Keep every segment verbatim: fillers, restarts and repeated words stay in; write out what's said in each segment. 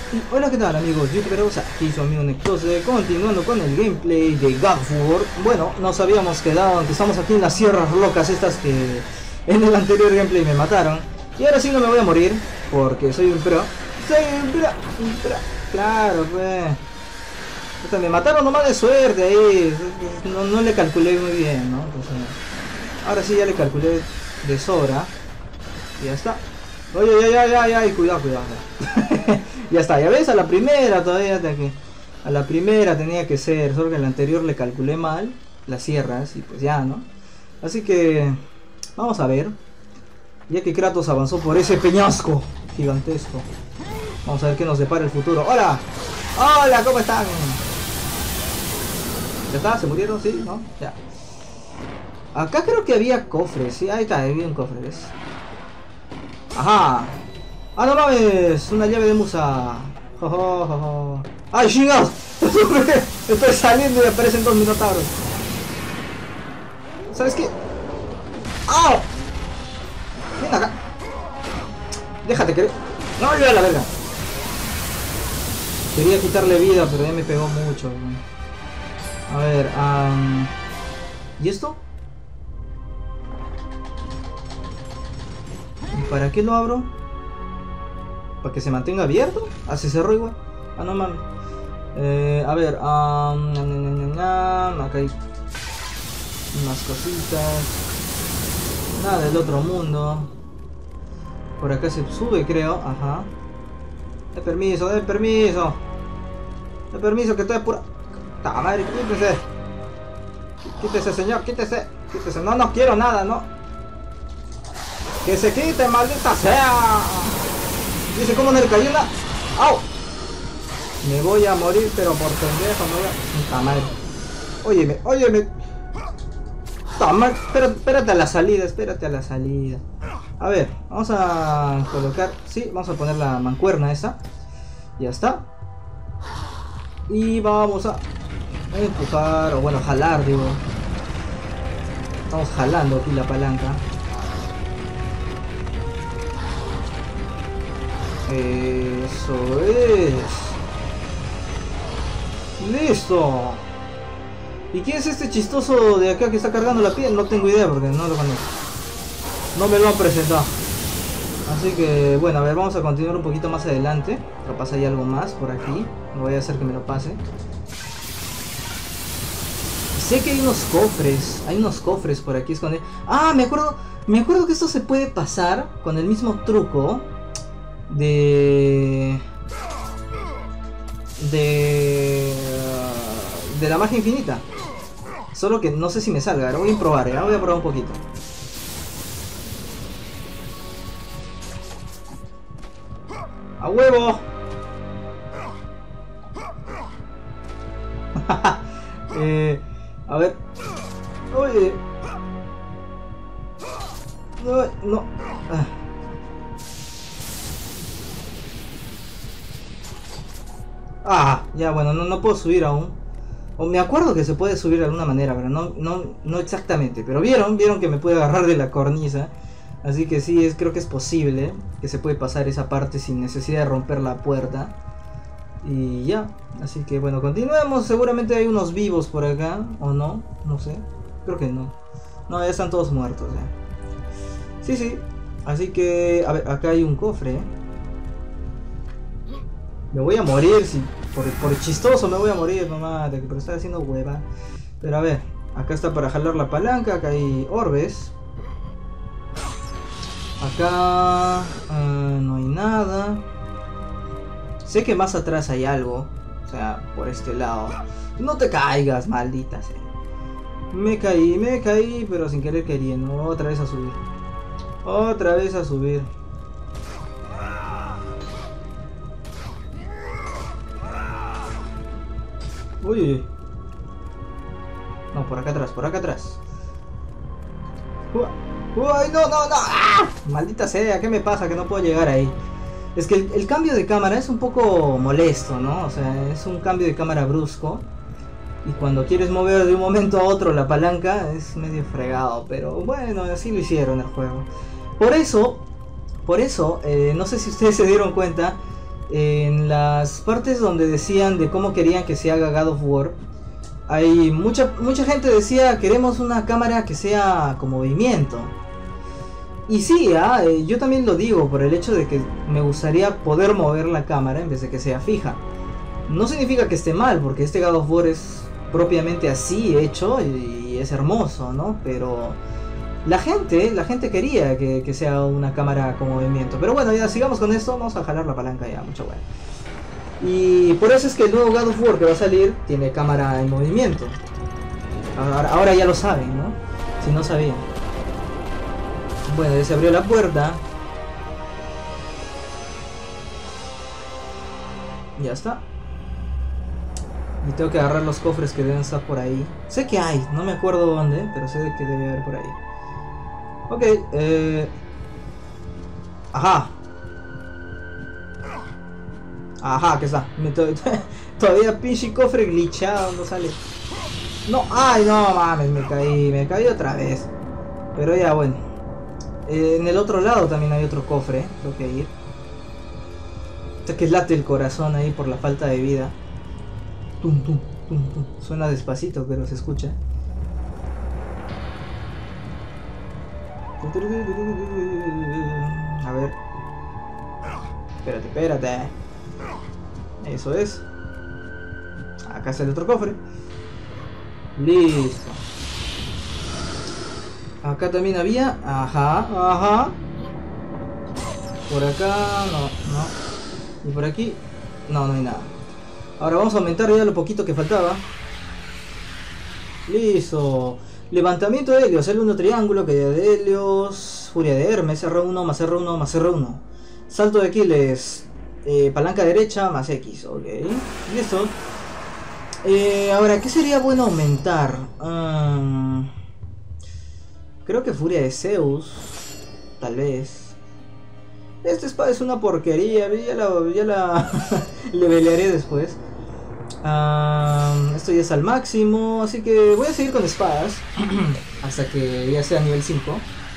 Hola, ¿qué tal amigos youtuberos? Aquí su amigo Nectose, continuando con el gameplay de God of War. Bueno, nos habíamos quedado, aunque estamos aquí en las sierras locas estas que en el anterior gameplay me mataron. Y ahora sí no me voy a morir, porque soy un pro. Soy un pro, un pro. Claro, pues. O sea, me mataron nomás de suerte ahí. No, no le calculé muy bien, ¿no? Entonces, ahora sí ya le calculé de sobra. Y ya está. Oye, ya, ya, ya, ya, cuidado, cuidado. Ya está, ya ves, a la primera todavía, que a la primera tenía que ser, solo que en la anterior le calculé mal las sierras y pues ya, ¿no? Así que vamos a ver, ya que Kratos avanzó por ese peñasco gigantesco, vamos a ver qué nos depara el futuro. ¡Hola! ¡Hola! ¿Cómo están? ¿Ya está? ¿Se murieron? ¿Sí? ¿No? Ya. Acá creo que había cofres, sí, ahí está, había un cofre, ¿ves? ¡Ajá! ¡Ah, no mames! Una llave de musa. Jo, jo, jo, jo. ¡Ay, chingados! Estoy saliendo y aparecen dos minotauros. ¿Sabes qué? ¡Ah! Ven acá. Déjate que... No, yo a la verga. Quería quitarle vida, pero ya me pegó mucho. A ver, um... ¿y esto? ¿Y para qué lo abro? ¿Para que se mantenga abierto? ¿Ah, se cerró igual? Ah, no mames. Eh, a ver, um, na, na, na, na, acá hay unas cositas. Nada del otro mundo. Por acá se sube, creo. Ajá. De permiso, de permiso. De permiso, que estoy pura. ¡Ta madre! Quítese. Quítese, señor, quítese. Quítese. No, no quiero nada, no. Que se quite, maldita sea. Dice, ¿cómo no le cayó una? ¡Au! Me voy a morir, pero por pendejo, me voy a... ¡Puta madre! Óyeme, óyeme. Toma, espérate, espérate a la salida, espérate a la salida. A ver, vamos a colocar... Sí, vamos a poner la mancuerna esa. Ya está. Y vamos a empujar, o bueno, jalar, digo. Estamos jalando aquí la palanca. Eso es. Listo. ¿Y quién es este chistoso de acá que está cargando la piel? No tengo idea porque no lo conozco. No me lo han presentado. Así que bueno, a ver, vamos a continuar un poquito más adelante. Capaz hay algo más por aquí. No voy a hacer que me lo pase. Sé que hay unos cofres. Hay unos cofres por aquí escondidos. Ah, me acuerdo. Me acuerdo que esto se puede pasar con el mismo truco de de de la magia infinita, solo que no sé si me salga. Ahora voy a probar, ¿eh? Voy a probar un poquito. ¡A huevo! eh, a ver. Oye. No, no. Ah. Ah, ya bueno, no, no puedo subir aún. O me acuerdo que se puede subir de alguna manera, pero no, no, no exactamente. Pero vieron, vieron que me puede agarrar de la cornisa. Así que sí, es, creo que es posible que se puede pasar esa parte sin necesidad de romper la puerta. Y ya, así que bueno, continuemos. Seguramente hay unos vivos por acá, o no, no sé. Creo que no. No, ya están todos muertos ya. Sí, sí. Así que, a ver, acá hay un cofre. Me voy a morir, si por, por chistoso me voy a morir, nomás, pero está haciendo hueva. Pero a ver, acá está para jalar la palanca, acá hay orbes. Acá uh, no hay nada. Sé que más atrás hay algo, o sea, por este lado. No te caigas, maldita sea. Me caí, me caí, pero sin querer queriendo. Otra vez a subir. Otra vez a subir. Uy. No, por acá atrás, por acá atrás. Uy, no, no, no. ¡Ah! Maldita sea, ¿qué me pasa? Que no puedo llegar ahí. Es que el, el cambio de cámara es un poco molesto, ¿no? O sea, es un cambio de cámara brusco. Y cuando quieres mover de un momento a otro la palanca es medio fregado. Pero bueno, así lo hicieron el juego. Por eso, por eso, eh, no sé si ustedes se dieron cuenta En las partes donde decían de cómo querían que se haga God of War, hay mucha, mucha gente decía queremos una cámara que sea con movimiento. Y sí, ¿eh? Yo también lo digo por el hecho de que me gustaría poder mover la cámara en vez de que sea fija. No significa que esté mal, porque este God of War es propiamente así hecho y es hermoso, ¿no? Pero la gente, la gente quería que, que sea una cámara con movimiento. Pero bueno, ya sigamos con esto, vamos a jalar la palanca ya, mucho bueno. Y por eso es que el nuevo God of War que va a salir tiene cámara en movimiento. Ahora, ahora ya lo saben, ¿no? Si no sabían. Bueno, ya se abrió la puerta. Ya está. Y tengo que agarrar los cofres que deben estar por ahí. Sé que hay, no me acuerdo dónde, pero sé que debe haber por ahí. Ok, eh... Ajá. Ajá, aquí está. Todavía pinche cofre glitchado, no sale. No, ay, no mames, me caí, me caí otra vez. Pero ya, bueno. Eh, en el otro lado también hay otro cofre, tengo que ir. Hasta que late el corazón ahí por la falta de vida. Tum, tum, tum, tum. Suena despacito, pero se escucha. A ver. Espérate, espérate. Eso es. Acá está el otro cofre. Listo. Acá también había. Ajá, ajá. Por acá, no, no. Y por aquí, no, no hay nada. Ahora vamos a aumentar ya lo poquito que faltaba. Listo. Levantamiento de Helios, L uno triángulo, caída de Helios, furia de Hermes, R uno más R uno más R uno. Salto de Aquiles, eh, palanca derecha más X, ok. Listo. Eh, ahora, ¿qué sería bueno aumentar? Um, creo que furia de Zeus, tal vez. Esta espada es una porquería, ya la, ya la levelearé después. Um, esto ya es al máximo, así que voy a seguir con espadas hasta que ya sea nivel cinco.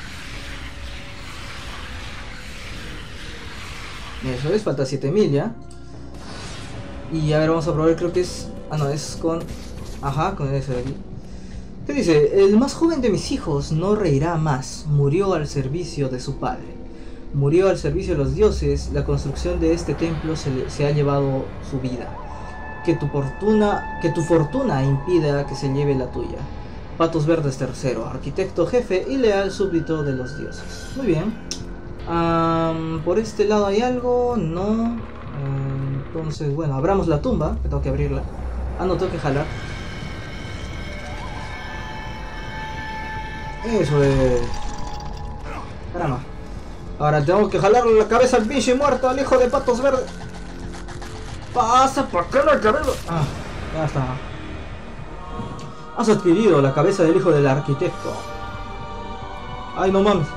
Eso es, falta siete mil ya. Y a ver, vamos a probar, creo que es... Ah, no, es con... Ajá, con ese de aquí. ¿Qué dice? El más joven de mis hijos no reirá más. Murió al servicio de su padre. Murió al servicio de los dioses. La construcción de este templo se, le, se ha llevado su vida. Que tu fortuna, que tu fortuna impida que se lleve la tuya. Patos Verdes tercero, arquitecto jefe y leal súbdito de los dioses. Muy bien. Um, por este lado hay algo, no. Um, entonces, bueno, abramos la tumba, que tengo que abrirla. Ah, no, tengo que jalar. Eso es. Caramba. Ahora tengo que jalar la cabeza al pinche muerto, al hijo de Patos Verdes. Pasa por acá la cabeza. Ah, ya está. Has adquirido la cabeza del hijo del arquitecto. Ay, no mames.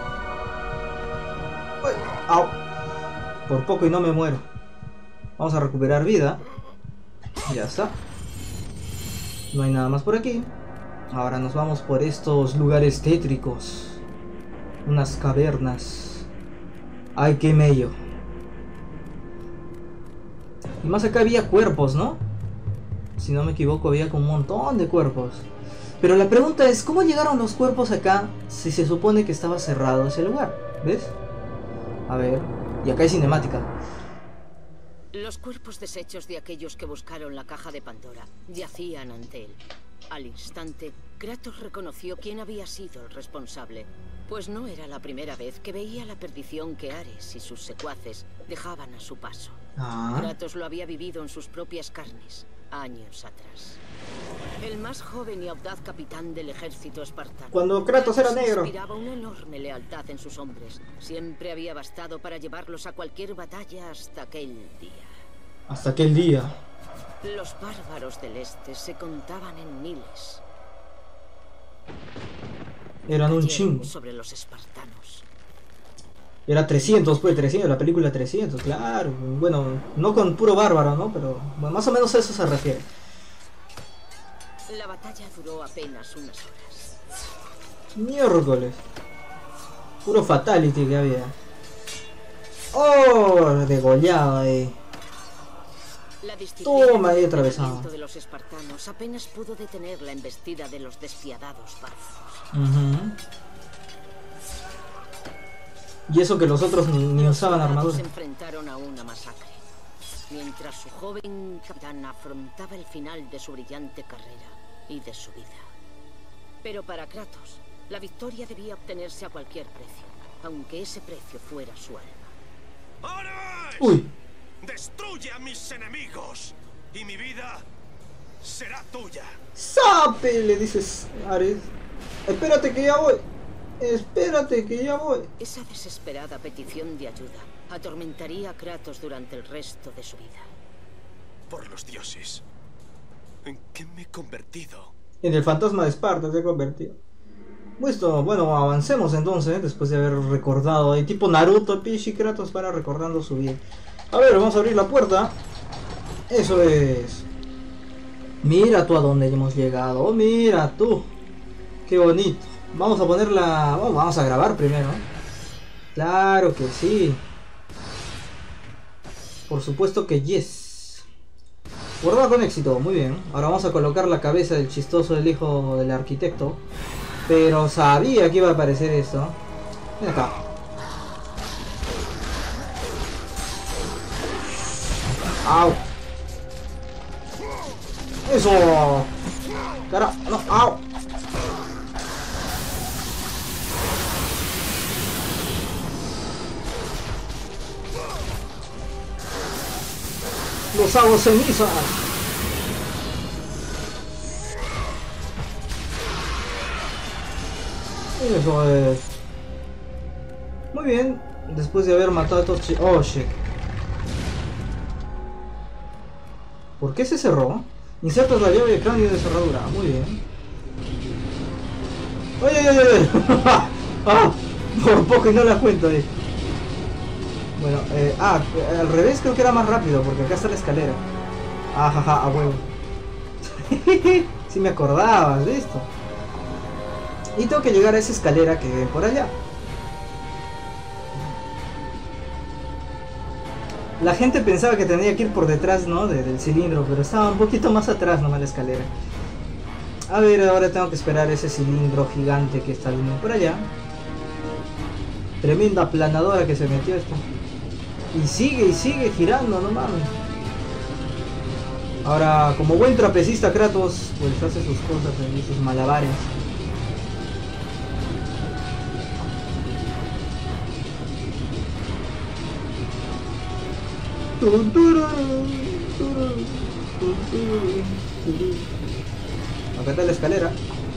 Ay, au. Por poco y no me muero. Vamos a recuperar vida. Ya está. No hay nada más por aquí. Ahora nos vamos por estos lugares tétricos. Unas cavernas. Ay, qué mello. Y más acá había cuerpos, ¿no? Si no me equivoco, había como un montón de cuerpos. Pero la pregunta es, ¿cómo llegaron los cuerpos acá si se supone que estaba cerrado ese lugar? ¿Ves? A ver. Y acá hay cinemática. Los cuerpos deshechos de aquellos que buscaron la caja de Pandora yacían ante él. Al instante, Kratos reconoció quién había sido el responsable, pues no era la primera vez que veía la perdición que Ares y sus secuaces dejaban a su paso. Ah. Kratos lo había vivido en sus propias carnes, años atrás. El más joven y audaz capitán del ejército espartano. Cuando Kratos era negro. Inspiraba una enorme lealtad en sus hombres. Siempre había bastado para llevarlos a cualquier batalla hasta aquel día. Hasta aquel día. Los bárbaros del este se contaban en miles. Eran un chingo. Sobre los espartanos. Era trescientos, pues trescientos, la película trescientos, claro. Bueno, no con puro bárbaro, ¿no? Pero bueno, más o menos a eso se refiere. La batalla duró apenas unas horas. Miércoles. Puro fatality que había. Oh, degollado ahí. La disciplina Toma ahí y atravesado. de los espartanos apenas pudo detener la embestida de los despiadados partos. Uh-huh. Y eso que los otros ni, ni usaban armadura. Se enfrentaron a una masacre, mientras su joven capitán afrontaba el final de su brillante carrera y de su vida. Pero para Kratos, la victoria debía obtenerse a cualquier precio, aunque ese precio fuera su alma. ¡Ares! Uy. ¡Destruye a mis enemigos! Y mi vida será tuya. ¡Sape! Le dices Ares. Espérate que ya voy. Espérate que ya voy. Esa desesperada petición de ayuda atormentaría a Kratos durante el resto de su vida. Por los dioses, ¿en qué me he convertido? En el fantasma de Esparta se ha convertido. Listo, bueno, avancemos entonces, después de haber recordado ahí, tipo Naruto, Pichi Kratos para recordando su vida. A ver, vamos a abrir la puerta. Eso es. Mira tú a dónde hemos llegado. Oh, mira tú. Qué bonito. Vamos a ponerla... Oh, vamos a grabar primero. Claro que sí. Por supuesto que yes. Guardado con éxito, muy bien. Ahora vamos a colocar la cabeza del chistoso del hijo del arquitecto. Pero sabía que iba a aparecer esto. Ven acá. ¡Au! ¡Eso! ¡Cara! ¡No! ¡Au! ¡Los hago ceniza! Eso es. Muy bien. Después de haber matado a estos chicos... Oh, shit. ¿Por qué se cerró? Insertas la llave de cráneo de cerradura. Muy bien. ¡Oye, oye, oye! ¡Ah! Por poco y no la cuento ahí. Bueno, eh, ah, al revés creo que era más rápido porque acá está la escalera. Ah, jaja, a huevo. Sí me acordabas de esto. Y tengo que llegar a esa escalera que ven por allá. La gente pensaba que tenía que ir por detrás, ¿no? De, del cilindro, pero estaba un poquito más atrás nomás la escalera. A ver, ahora tengo que esperar ese cilindro gigante que está viniendo por allá. Tremenda aplanadora que se metió esta. Y sigue y sigue girando, no mames. Ahora, como buen trapecista Kratos, pues hace sus cosas, sus malabares. Acá está la escalera.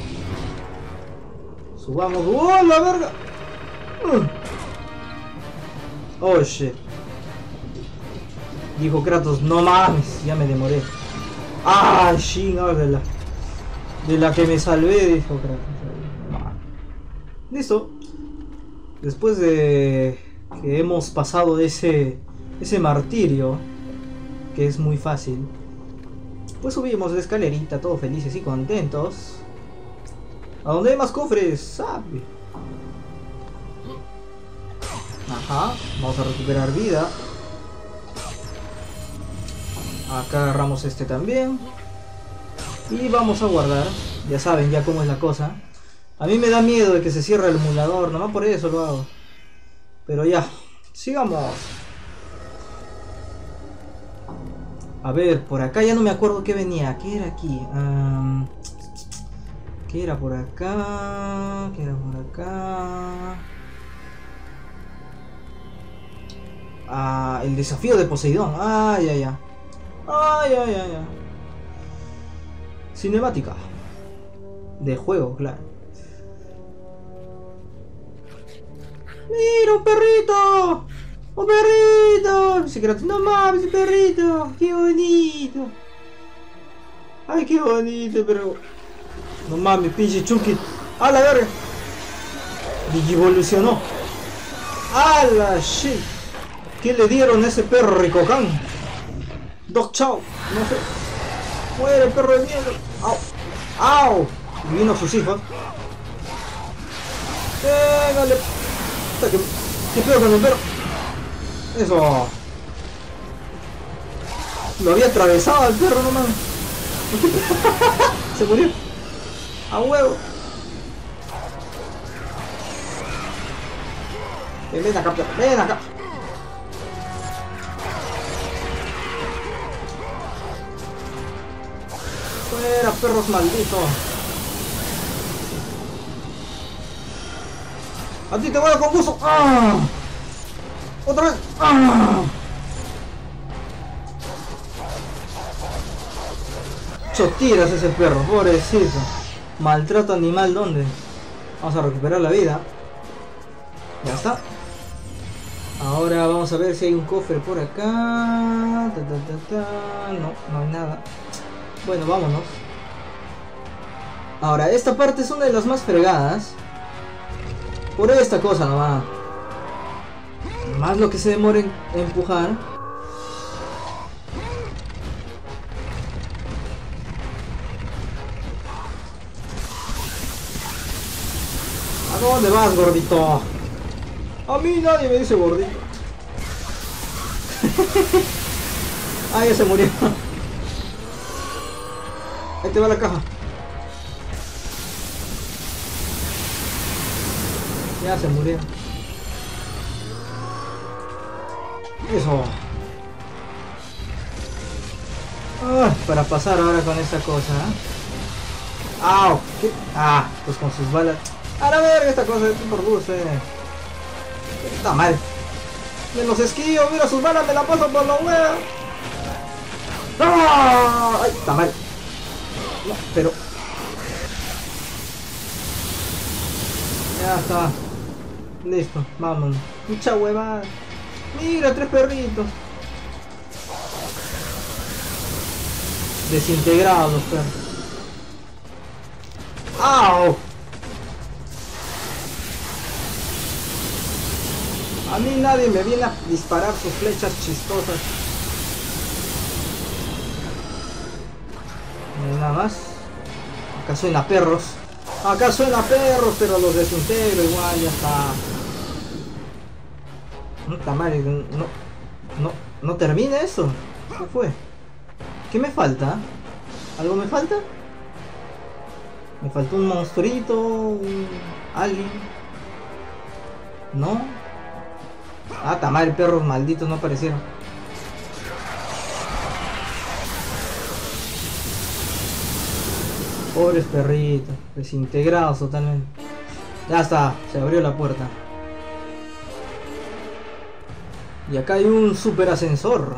Subamos. ¡Oh, la verga! Oh, shit. Dijo Kratos, no mames, ya me demoré. Ah, chingada de la, de la que me salvé, dijo Kratos. Listo. Después de que hemos pasado ese ese martirio, que es muy fácil, pues subimos la escalerita, todos felices y contentos. ¿A dónde hay más cofres? ¿Sabe? Ajá, vamos a recuperar vida. Acá agarramos este también. Y vamos a guardar. Ya saben ya cómo es la cosa. A mí me da miedo de que se cierre el emulador, nomás por eso lo hago. Pero ya, sigamos. A ver, por acá ya no me acuerdo qué venía. ¿Qué era aquí? Um, ¿Qué era por acá? ¿Qué era por acá? Ah, el desafío de Poseidón. Ah, ya, ya. Ah, ya, ya, ya. Cinemática. De juego, claro. ¡Mira, un perrito! ¡Un perrito! Secreto. No mames, un perrito. ¡Qué bonito! Ay, qué bonito, pero... No mames, pinche Chunky. ¡A la verga! Digivolucionó. ¡A la shit! ¿Qué le dieron a ese perro Ricocán? Dog Chow, no sé. Muere, perro de mierda. ¡Au! ¡Au! Y vino sus hijos. ¡Pégale! ¿Qué, ¿Qué pedo con el perro? Eso. Lo había atravesado al perro nomás. Se murió. A huevo. Ven, ven acá, perro. Ven acá. Fuera, perros malditos. A ti te voy a dar con gusto. ¡Ah! Otra vez. ¡Ah! Ocho tiras ese perro, pobrecito. Maltrato animal, ¿dónde? Vamos a recuperar la vida. Ya está. Ahora vamos a ver si hay un cofre por acá. Ta, ta, ta, ta. No, no hay nada. Bueno, vámonos. Ahora, esta parte es una de las más fregadas. Por esta cosa nomás. Más lo que se demore en empujar. ¿A dónde vas, gordito? A mí nadie me dice gordito. Ah, ya se murió. Ahí te va la caja. Ya se murió. Eso. Ah, para pasar ahora con esta cosa. ¿eh? ¡Au! ¿Qué? Ah, pues con sus balas. A la verga esta cosa es por dulce. Está mal. Me los esquivo, mira sus balas, me la paso por la hueá. ¡No! ¡Ay, está mal! No, pero... Ya está. Listo, vámonos. Mucha huevada. Mira, tres perritos. Desintegrados los perros. ¡Au! A mí nadie me viene a disparar sus flechas chistosas. No hay nada más. Acá suena perros. Acá suena perros, pero los desintegro igual, ya está. No está mal, no, no, no termina eso. ¿Qué fue? ¿Qué me falta? ¿Algo me falta? Me faltó un monstruito, un alien. ¿No? Ah, está mal, perros malditos no aparecieron. Pobres perritos, desintegrados totalmente. Ya está, se abrió la puerta. Y acá hay un super ascensor.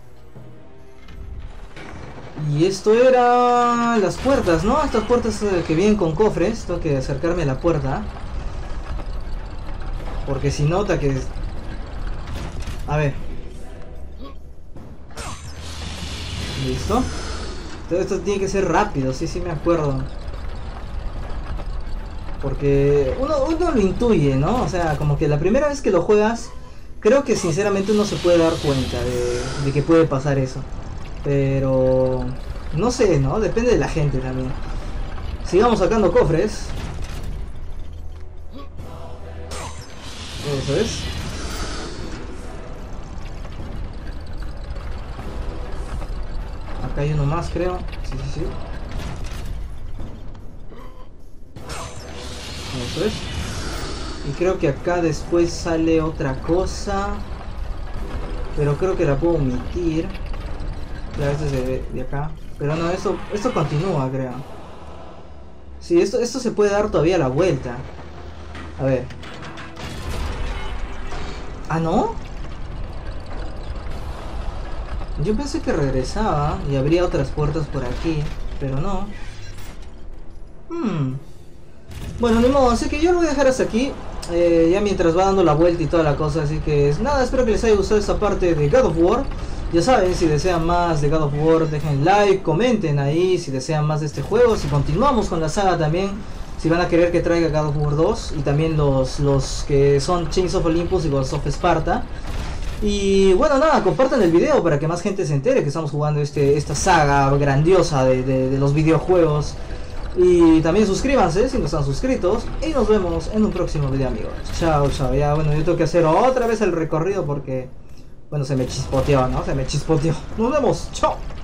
Y esto era las puertas, ¿no? Estas puertas que vienen con cofres. Tengo que acercarme a la puerta. Porque si nota que... A ver. ¿Listo? Todo esto tiene que ser rápido, sí, sí me acuerdo. Porque uno, uno lo intuye, ¿no? O sea, como que la primera vez que lo juegas, creo que sinceramente uno se puede dar cuenta de, de que puede pasar eso. Pero... no sé, ¿no? Depende de la gente también. Sigamos sacando cofres. Eso es. Acá hay uno más, creo. Sí, sí, sí. Eso es. Y creo que acá después sale otra cosa. Pero creo que la puedo omitir. Claro, esto es de, de acá. Pero no, esto, esto continúa, creo. Sí, esto, esto se puede dar todavía la vuelta. A ver. ¿Ah, no? Yo pensé que regresaba y habría otras puertas por aquí, pero no. Hmm. Bueno, ni modo, así que yo lo voy a dejar hasta aquí. Eh, ya mientras va dando la vuelta y toda la cosa, así que nada, espero que les haya gustado esta parte de God of War. Ya saben, si desean más de God of War, dejen like, comenten ahí si desean más de este juego. Si continuamos con la saga también, si van a querer que traiga God of War dos. Y también los, los que son Chains of Olympus y Ghosts of Sparta. Y bueno, nada, compartan el video para que más gente se entere que estamos jugando este, esta saga grandiosa de, de, de los videojuegos. Y también suscríbanse si no están suscritos. Y nos vemos en un próximo video, amigos. Chao, chao. Ya, bueno, yo tengo que hacer otra vez el recorrido porque Bueno, se me chispoteó, ¿no? Se me chispoteó. Nos vemos. Chao.